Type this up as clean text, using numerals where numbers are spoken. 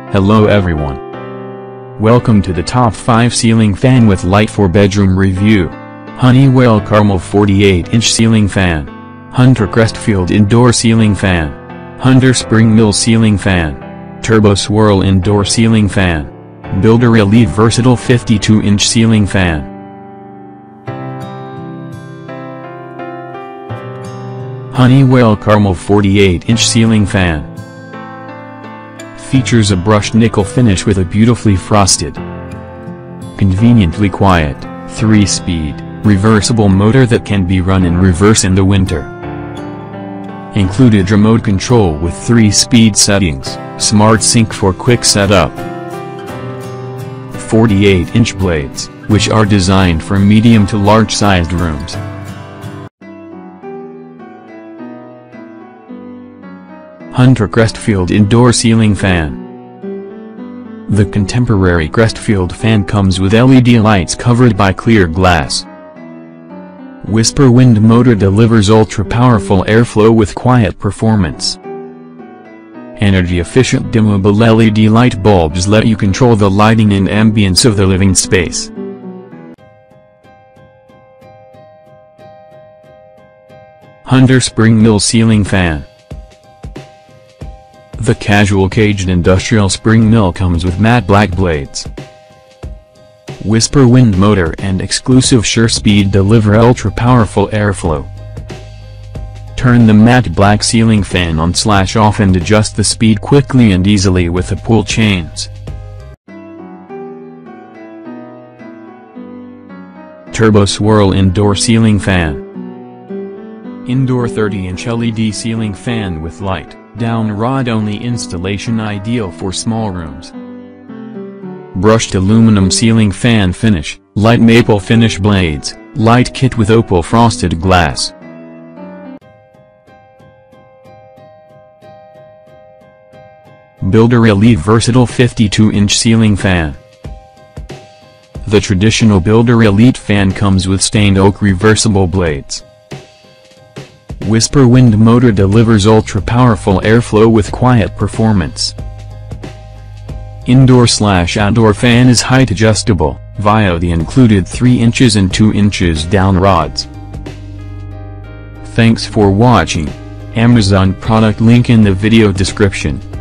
Hello everyone. Welcome to the top 5 ceiling fan with light for bedroom review. Honeywell Carmel 48-inch ceiling fan. Hunter Crestfield indoor ceiling fan. Hunter spring mill ceiling fan. Turbo Swirl indoor ceiling fan. Builder LED versatile 52-inch ceiling fan. Honeywell Carmel 48-inch ceiling fan. Features a brushed nickel finish with a beautifully frosted, conveniently quiet, 3-speed, reversible motor that can be run in reverse in the winter. Included remote control with 3-speed settings, smart sync for quick setup. 48-inch blades, which are designed for medium to large-sized rooms. Hunter Crestfield indoor ceiling fan. The contemporary Crestfield fan comes with LED lights covered by clear glass. Whisper wind motor delivers ultra-powerful airflow with quiet performance. Energy-efficient dimmable LED light bulbs let you control the lighting and ambience of the living space. Hunter spring mill ceiling fan. The casual caged industrial spring mill comes with matte black blades. Whisper wind motor and exclusive sure speed deliver ultra-powerful airflow. Turn the matte black ceiling fan on/off and adjust the speed quickly and easily with the pull chains. Turbo Swirl indoor ceiling fan. Indoor 30-inch LED ceiling fan with light, down rod only installation ideal for small rooms. Brushed aluminum ceiling fan finish, light maple finish blades, light kit with opal frosted glass. Builder LED versatile 52-inch ceiling fan. The traditional Builder Elite fan comes with stained oak reversible blades. Whisper wind motor delivers ultra-powerful airflow with quiet performance. Indoor/outdoor fan is height adjustable, via the included 3 inches and 2 inches down rods. Thanks for watching. Amazon product link in the video description.